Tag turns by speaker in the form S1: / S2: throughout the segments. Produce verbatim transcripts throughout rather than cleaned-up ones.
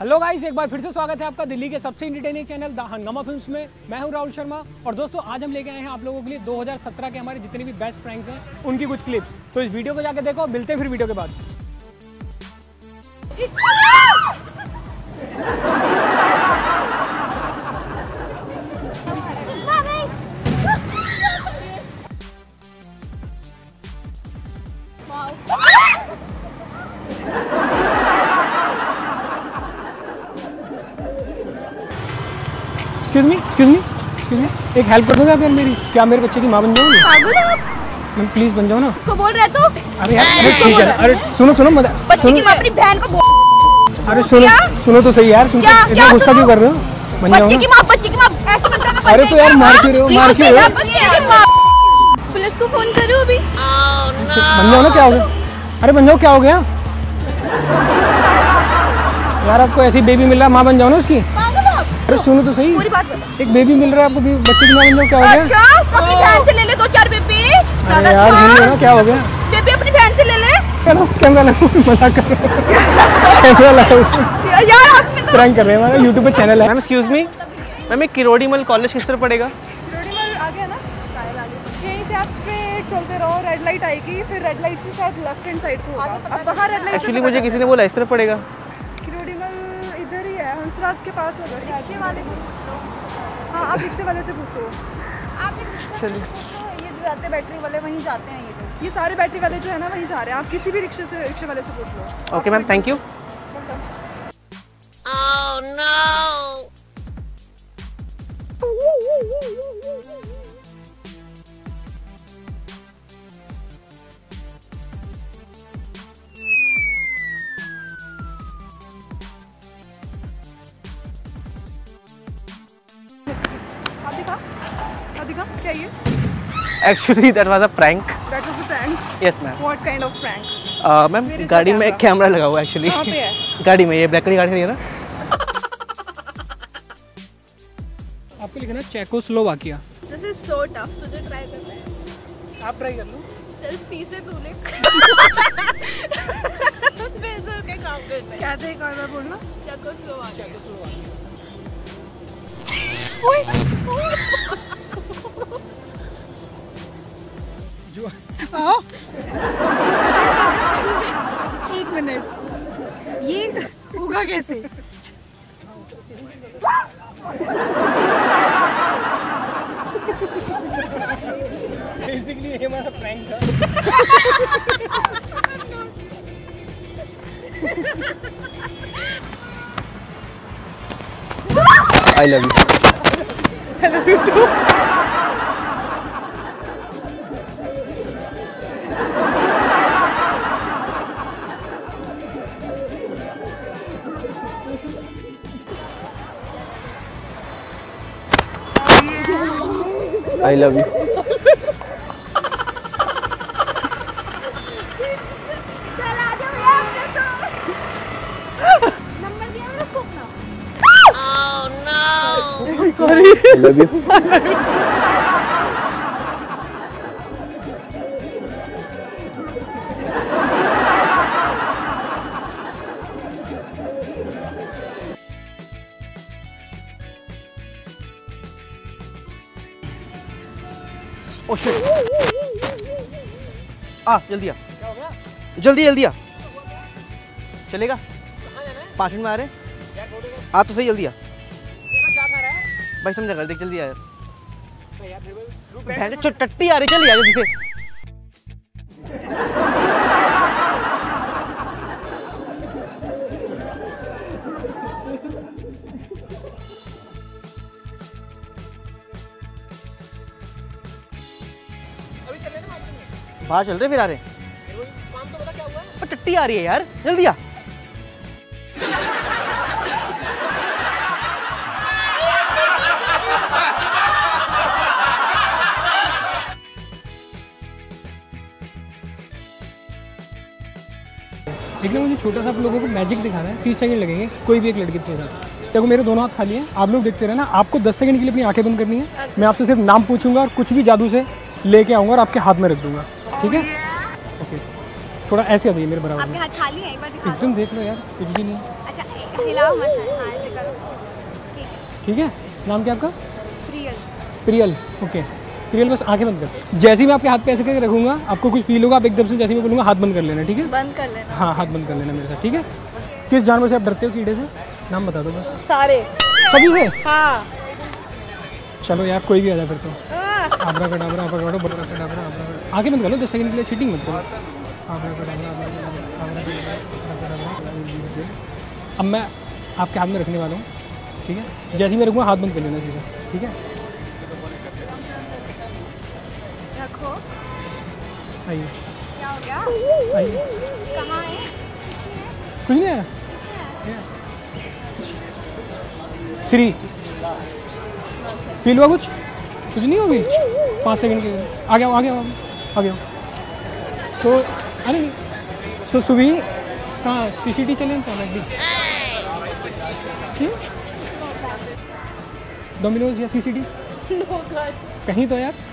S1: Hello guys, एक बार फिर से स्वागत है आपका दिल्ली के सबसे entertaining channel the Hungama films में। मैं हूं राहुल शर्मा और दोस्तों आज हम लेके आए हैं आप लोगों के लिए दो हज़ार सत्रह के हमारे जितने भी बेस्ट प्रैंक्स हैं उनकी कुछ क्लिप्स। तो इस वीडियो को जाकर देखो, मिलते हैं फिर वीडियो के बाद। Excuse me excuse me excuse me एक हेल्प कर दोगे आप यार मेरी? क्या मेरे बच्चे की माँ बन जाओगे?
S2: पागल हो आप?
S1: मैम प्लीज बन जाओ ना।
S2: उसको बोल रहे तो?
S1: अरे यार अरे ठीक है, अरे सुनो सुनो मत
S2: बच्चे की माँ अपनी बहन को बोल।
S1: अरे सुनो सुनो तो सही यार, सुनो इतना गुस्सा क्यों कर रहे हो? बन जाओ
S2: बच्चे
S1: ना।
S2: की माँ बच्चे की माँ ऐसे मत करना।
S1: अरे तो यार मार क्यों रहे हो? मार क्यों रहे हो?
S2: पुलिस को फोन करूँ अभी?
S1: बन जाओ ना, क्या हो गया? अरे बन जाओ, क्या हो गया यार? आपको ऐसी बेबी मिल रहा है, माँ बन जाओ ना उसकी। अरे सुनो तो सही,
S2: पूरी बात बता।
S1: एक बेबी मिल रहा है आपको, बच्चे की माँ बन जाओ, क्या हो गया?
S2: अच्छा अपनी बहन से ले ले दो चार बेबी।
S1: अरे यार सुन लो ना, क्या हो गया?
S2: बेबी अपनी बहन से ले ले।
S1: चलो कैमरा लगाओ, मजाक कर रहे हो। कैमरा लगाओ
S2: यार आपने तो
S1: प्रैंक कर रहे हैं, हमारा यूट्यूब पे चैनल है।
S3: मैम एक्सक्यूज मी मैम, एक किरोड़ीमल कॉलेज किस तरह पड़ेगा?
S4: किरोड़ीमल आ गया ना, यहीं से आप स्ट्रेट चलते रहो, रेड लाइट आएगी, फिर रेड लाइट से शायद लेफ्ट हैंड साइड को होगा। अब वहाँ रेड लाइट
S3: एक्चुअली मुझे किसी ने बोला इस तरह पड़ेगा।
S4: किरोड़ीमल इधर ही है, हंसराज के पास होगा। रिक्शे वाले को हाँ, आप रिक्शे वाले से पूछो। आप
S3: चलिए,
S4: ये जो जाते बैटरी वाले वहीं जाते हैं। ये तो ये सारे बैटरी वाले जो है ना वहीं जा रहे हैं। आप किसी भी रिक्शे से रिक्शे वाले से पूछ लो।
S3: Okay ma'am, thank you.
S4: आप दिखा आप दिखा क्या ये?
S3: Actually that was a prank.
S4: That was a prank.
S3: Yes ma'am.
S4: What kind of prank?
S3: Ma'am गाड़ी में कैमरा लगा हुआ है एक्चुअली।
S4: कहाँ पे है?
S3: गाड़ी में, ये ब्लैक कलर की गाड़ी खड़ी है ना।
S1: आपको लिखना Czechoslovakia.
S2: This is so tough. तुझे ट्राई करना है?
S1: आप ट्राई कर लो।
S2: चल सी से तू लिख। पैसों के काम करना है।
S4: क्या थे एक और बार बोलना।
S2: चेकोस्लोवाकिया।
S1: जो
S4: एक मिनट, ये होगा कैसे?
S1: बेसिकली ये हमारा प्रैंक था।
S3: I love you.
S4: I love you too.
S3: I love you.
S2: चल आ जाओ यार, नंबर दिया मेरे को अपना। Oh no,
S4: Sorry.
S3: I love you. Oh shit, आ जल्दी आ, जल्दी जल्दी आ। चलेगा? पाँच मिनट में आ रहे हैं। आ तो सही, जल्दी आ भाई, समझा कर देख, जल्दी आ यार। बहन चो टट्टी आ रही, चल यार जल्दी से। बाहर चल रहे फिर आ रहे। टट्टी आ रही है यार, जल्दी आ।
S1: लेकिन मुझे छोटा सा आप लोगों को मैजिक दिखाना है। तीस सेकंड लगेंगे कोई भी एक लड़की के साथ। देखो मेरे दोनों हाथ खाली हैं, आप लोग देखते रहना। आपको दस सेकंड के लिए अपनी आंखें बंद करनी है। मैं आपसे सिर्फ नाम पूछूंगा और कुछ भी जादू से लेके आऊँगा और आपके हाथ में रख दूंगा, ठीक है? ओके, थोड़ा ऐसे आ जाइए मेरे बराबर
S2: आपके
S1: में।
S2: हाथ खाली हैं, एक बार दिखा दो।
S1: एकदम देख लो यार, कुछ भी नहीं।
S2: अच्छा हिलाओ मत, हाँ ऐसे करो। ठीक है।
S1: ठीक है, नाम क्या आपका?
S2: प्रियल।
S1: प्रियल, ओके। प्रियल बस आंखें बंद कर। जैसे ही मैं आपके हाथ पे ऐसे करके रखूंगा, आपको कुछ फील होगा, आप एकदम से जैसे ही मैं बोलूँगा हाथ बंद कर लेना, ठीक है?
S2: बंद कर लेना।
S1: हाँ, हाथ बंद कर लेना मेरे साथ, ठीक है? किस जानवर से आप डरते हो कीड़े से? नाम बता दो बस।
S4: सारे।
S1: सभी से?
S4: हाँ।
S1: चलो यार, कोई भी आ जाए फिर तो। आबरा कडाबरा, आबरा कडाबरा, बड़ा कडाबरा, आबरा। आंखें बंद कर लो, दस सेकंड के लिए चीटिंग मत करो। आबरा कडाबरा, आबरा कडाबरा, आबरा कडाबरा। अब मैं आपके हाथ में रखने वाला हूँ, ठीक है? जैसे ही मैं रखूँगा हाथ बंद कर लेना सीधा, ठीक है?
S2: रखो।
S1: आइए,
S2: क्या हो गया?
S1: आइए।
S2: कहाँ है?
S1: कुछ नहीं है। थ्री फील हुआ कुछ? कुछ नहीं होगी। पाँच सेकंड के लिए आ गया, आ गया, आ गया। तो अरे सो सुबह कहाँ सी सी टी चले डोमिनोज या सी सी टी कहीं तो यार।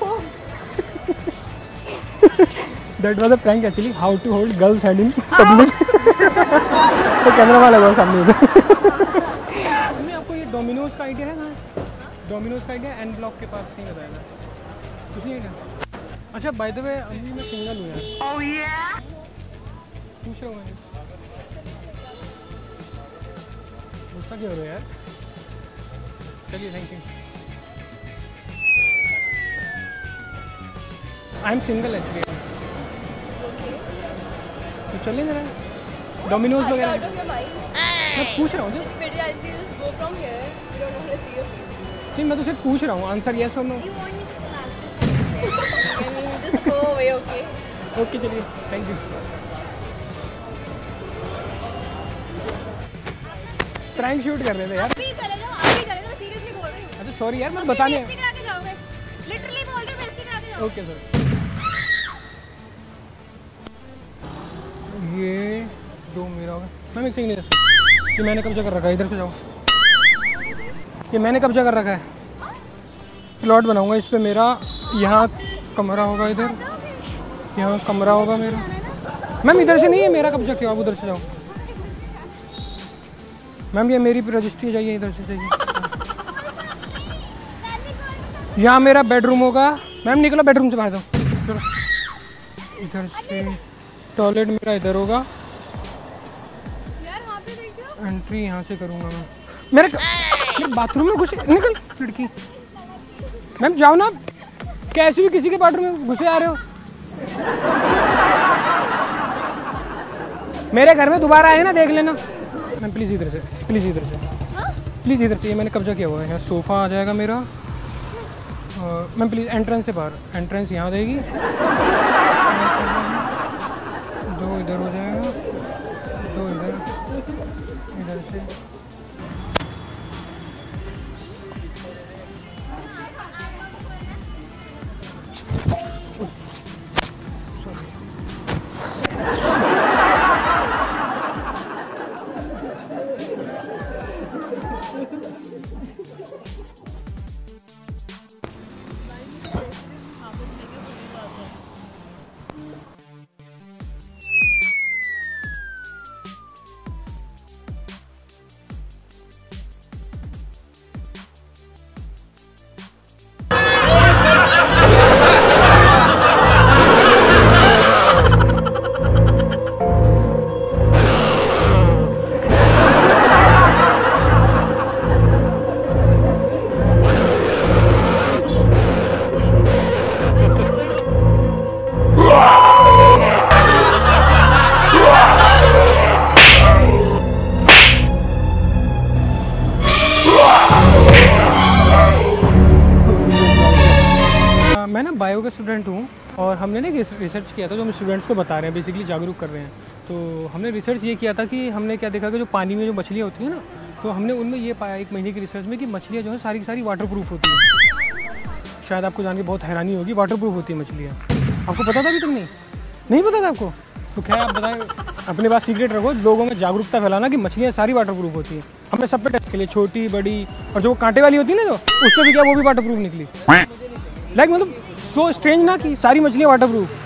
S1: That was a prank actually, how to hold girls hand in public. तो कैमरा वाला लगा सामने उधर। आपको ये डोमिनोज का आइडिया है ना? डोमिनोज का आइडिया एन ब्लॉक के पास नहीं बताया था कुछ नहीं है। अच्छा बाय द वे अभी मैं सिंगल हूँ यार। ओह या पूछ रहा हूँ मैं, गुस्सा क्यों हो रहा है यार? चलिए thank you. I am single actually. तो चलिए मेरा डोमिनोज वगैरह मैं पूछ रहा हूँ जस्ट। नहीं मैं तो सिर्फ पूछ रहा हूँ, आंसर यस और नो। ओके चलिए थैंक यू। प्रैंक शूट कर रहे थे यार।
S2: अभी चले जाओ, अभी चले जाओ, सीरियसली बताने बोल रही हूँ।
S1: अच्छा सॉरी यार, मैं बताने
S2: बेइज्जती करा के जाओगे, लिटरली बोल रही हूँ, बेइज्जती करा के जाओगे।
S1: Okay sir. ये दो मेरा होगा मैम, एक सेकंड इधर। ये मैंने कब्जा कर रखा है, इधर से जाओ। ये मैंने कब्जा कर रखा है, प्लॉट बनाऊंगा इस पे मेरा। यहाँ कमरा होगा, इधर यहाँ कमरा होगा मेरा। मैम इधर से नहीं है मेरा कब्जा, क्यों आप उधर से जाओ। मैम ये मेरी रजिस्ट्री जाइए, इधर से जाइए। यहाँ मेरा बेडरूम होगा। मैम निकलो बेडरूम से बाहर जाओ, चलो। इधर से टॉयलेट मेरा इधर होगा।
S2: यार वहाँ पे देखो।
S1: एंट्री यहाँ से करूँगा मैं। मेरे, मेरे बाथरूम में घुसे, निकल लड़की। मैम जाओ ना, कैसे भी किसी के बाथरूम में घुसे आ रहे हो। मेरे घर में दोबारा आए ना देख लेना। मैम प्लीज़ इधर से, प्लीज़ इधर से, प्लीज़ इधर से। ये मैंने कब्जा किया हुआ है। यहाँ सोफ़ा आ जाएगा मेरा। मैम प्लीज़ एंट्रेंस से बाहर, एंट्रेंस यहाँ देगी। दो इधर हो जाएगा, दो इधर, इधर से। मैं ना बायो का स्टूडेंट हूँ और हमने ना रिसर्च किया था, जो हम स्टूडेंट्स को बता रहे हैं, बेसिकली जागरूक कर रहे हैं। तो हमने रिसर्च ये किया था कि हमने क्या देखा कि जो पानी में जो मछलियाँ होती हैं ना, तो हमने उनमें ये पाया एक महीने की रिसर्च में कि मछलियाँ जो है सारी की सारी वाटर प्रूफ होती हैं। शायद आपको जान के बहुत हैरानी होगी, वाटर प्रूफ होती है मछलियाँ। आपको पता था अभी तक? नहीं नहीं पता था आपको? तो क्या आप बताएं, अपने पास सीक्रेट रखो, लोगों में जागरूकता फैलाना कि मछलियाँ सारी वाटर प्रूफ होती हैं। हमने सब पे टेस्ट के लिए, छोटी बड़ी, और जो कांटे वाली होती है ना, जो उससे भी क्या वो भी वाटर प्रूफ निकली। लाइक मतलब सो स्ट्रेंज ना कि सारी मछलियाँ वाटर प्रूफ।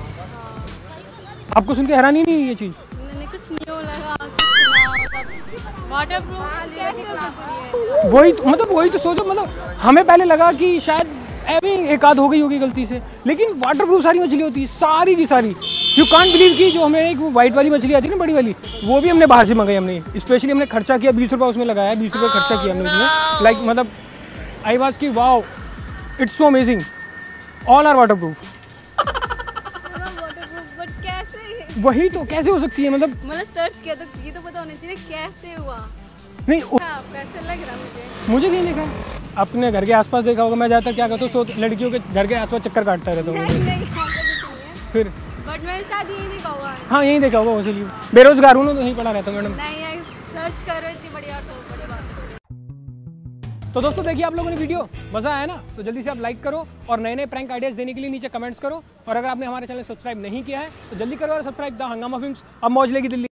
S1: आपको सुन के हैरानी नहीं है ये चीज़?
S2: मैंने कुछ न्यू लगा, कुछ सुना, मतलब वाटरप्रूफ कैसे हो सकती है?
S1: वही तो, मतलब वही तो सोचो, मतलब हमें पहले लगा कि शायद ऐसे एक आध हो गई होगी गलती से, लेकिन वाटर प्रूफ सारी मछली होती है, सारी की सारी। यू कांट बिलीव कि जो हमें एक वाइट वाली मछली आती है ना, बड़ी वाली, वो भी हमने बाहर से मंगाई। हमने स्पेशली हमने खर्चा किया, बीस रुपये उसमें लगाया, बीस रुपये खर्चा किया हमने उसमें। लाइक मतलब आई वाज की wow, it's so amazing, all are waterproof.
S2: Waterproof but कैसे?
S1: वही तो, कैसे हो सकती है? मतलब
S2: मतलब सर्च किया तो ये तो पता होना चाहिए कैसे हुआ।
S1: नहीं उ-
S2: हाँ, कैसे लग रहा मुझे।
S1: मुझे नहीं देखा, अपने घर के आसपास देखा होगा। मैं ज़्यादातर क्या करता हूँ, सो लड़कियों के घर के आसपास चक्कर काटता रहता हूँ।
S2: नहीं नहीं ऐसा कुछ नहीं है,
S1: फिर
S2: बट मैं शायद यही नहीं कहूँगा।
S1: हाँ, यहीं देखा होगा, वैसे लिए बेरोजगार हूँ ना, तो यहीं पड़ा रहता हूँ मैडम।
S2: नहीं यार, सर्च करो इतनी बढ़िया तो बड़ी बात है।
S1: तो दोस्तों देखिए आप लोगों ने वीडियो, मज़ा आया ना? तो जल्दी से आप लाइक करो और नए नए प्रैंक आइडियाज़ देने के लिए नीचे कमेंट्स करो। और अगर आपने हमारे चैनल सब्सक्राइब नहीं किया है तो जल्दी करो और सब्सक्राइब द हंगामा फिल्म्स। अब मौज लेगी दिल्ली।